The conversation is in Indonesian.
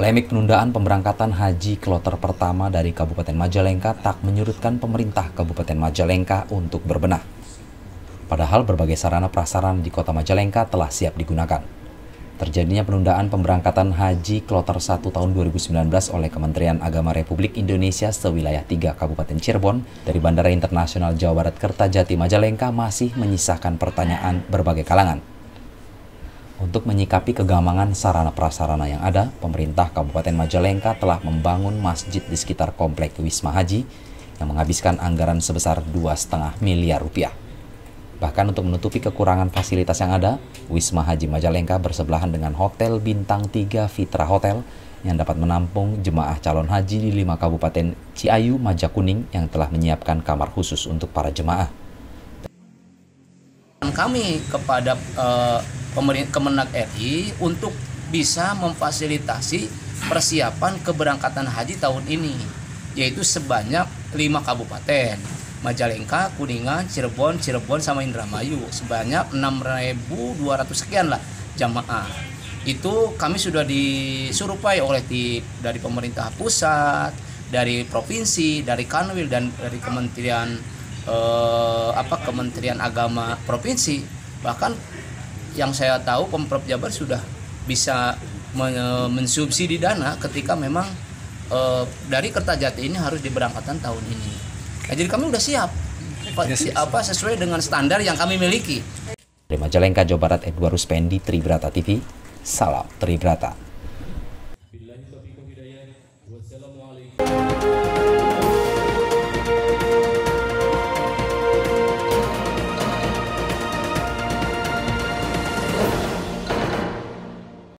Polemik penundaan pemberangkatan haji kloter pertama dari Kabupaten Majalengka tak menyurutkan pemerintah Kabupaten Majalengka untuk berbenah. Padahal berbagai sarana prasarana di kota Majalengka telah siap digunakan. Terjadinya penundaan pemberangkatan haji kloter 1 tahun 2019 oleh Kementerian Agama Republik Indonesia sewilayah 3 Kabupaten Cirebon dari Bandara Internasional Jawa Barat Kertajati Majalengka masih menyisakan pertanyaan berbagai kalangan. Untuk menyikapi kegamangan sarana prasarana yang ada, pemerintah Kabupaten Majalengka telah membangun masjid di sekitar komplek Wisma Haji yang menghabiskan anggaran sebesar 2,5 miliar rupiah. Bahkan untuk menutupi kekurangan fasilitas yang ada, Wisma Haji Majalengka bersebelahan dengan Hotel Bintang 3 Fitra Hotel yang dapat menampung jemaah calon haji di 5 kabupaten Ciayu, Majakuning yang telah menyiapkan kamar khusus untuk para jemaah. Kami kepada Kemenag RI untuk bisa memfasilitasi persiapan keberangkatan haji tahun ini, yaitu sebanyak 5 kabupaten, Majalengka, Kuningan, Cirebon, sama Indramayu, sebanyak 6.200 sekian lah jamaah. Itu kami sudah disurupai oleh dari pemerintah pusat, dari provinsi, dari Kanwil, dan dari Kementerian Kementerian Agama provinsi. Bahkan yang saya tahu Pemprov Jabar sudah bisa mensubsidi dana ketika memang dari Kertajati ini harus diberangkatkan tahun ini. Nah, jadi kami sudah siap sesuai dengan standar yang kami miliki. Dari Majalengka, Jawa Barat, Edward Ruspendi, Tribrata TV. Salam Tribrata.